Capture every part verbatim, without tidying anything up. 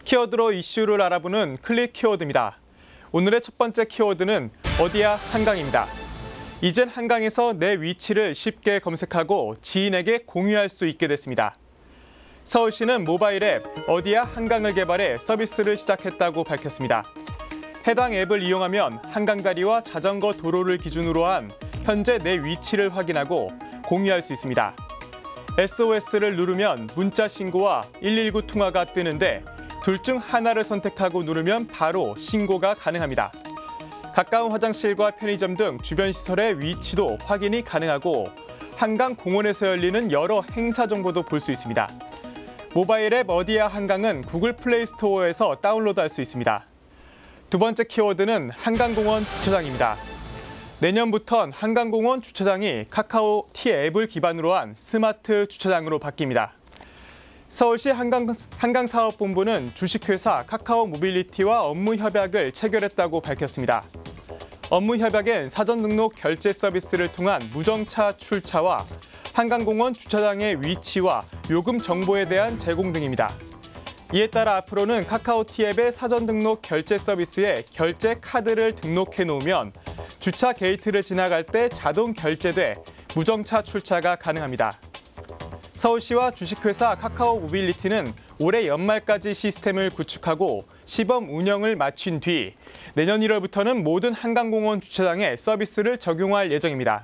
키워드로 이슈를 알아보는 클릭 키워드입니다. 오늘의 첫 번째 키워드는 어디야 한강입니다. 이젠 한강에서 내 위치를 쉽게 검색하고 지인에게 공유할 수 있게 됐습니다. 서울시는 모바일 앱 어디야 한강을 개발해 서비스를 시작했다고 밝혔습니다. 해당 앱을 이용하면 한강다리와 자전거 도로를 기준으로 한 현재 내 위치를 확인하고 공유할 수 있습니다. 에스오에스를 누르면 문자 신고와 일일구 통화가 뜨는데 둘 중 하나를 선택하고 누르면 바로 신고가 가능합니다. 가까운 화장실과 편의점 등 주변 시설의 위치도 확인이 가능하고 한강 공원에서 열리는 여러 행사 정보도 볼 수 있습니다. 모바일 앱 어디야 한강은 구글 플레이 스토어에서 다운로드할 수 있습니다. 두 번째 키워드는 한강공원 주차장입니다. 내년부턴 한강공원 주차장이 카카오 티 앱을 기반으로 한 스마트 주차장으로 바뀝니다. 서울시 한강, 한강사업본부는 주식회사 카카오 모빌리티와 업무 협약을 체결했다고 밝혔습니다. 업무 협약엔 사전 등록 결제 서비스를 통한 무정차 출차와 한강공원 주차장의 위치와 요금 정보에 대한 제공 등입니다. 이에 따라 앞으로는 카카오 티 앱의 사전 등록 결제 서비스에 결제 카드를 등록해 놓으면 주차 게이트를 지나갈 때 자동 결제돼 무정차 출차가 가능합니다. 서울시와 주식회사 카카오 모빌리티는 올해 연말까지 시스템을 구축하고 시범 운영을 마친 뒤 내년 일월부터는 모든 한강공원 주차장에 서비스를 적용할 예정입니다.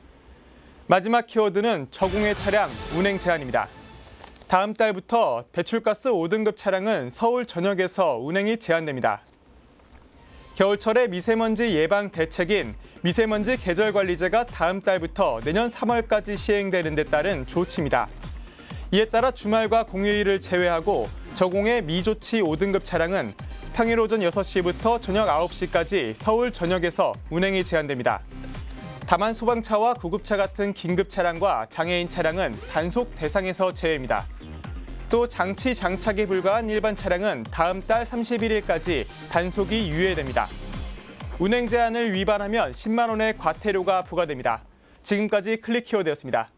마지막 키워드는 저공해 차량 운행 제한입니다. 다음 달부터 배출가스 오 등급 차량은 서울 전역에서 운행이 제한됩니다. 겨울철의 미세먼지 예방 대책인 미세먼지 계절관리제가 다음 달부터 내년 삼월까지 시행되는 데 따른 조치입니다. 이에 따라 주말과 공휴일을 제외하고 저공해 미조치 오 등급 차량은 평일 오전 여섯 시부터 저녁 아홉 시까지 서울 전역에서 운행이 제한됩니다. 다만 소방차와 구급차 같은 긴급 차량과 장애인 차량은 단속 대상에서 제외입니다. 또 장치 장착이 불가한 일반 차량은 다음 달 삼십일 일까지 단속이 유예됩니다. 운행 제한을 위반하면 십만 원의 과태료가 부과됩니다. 지금까지 클릭 키워드였습니다.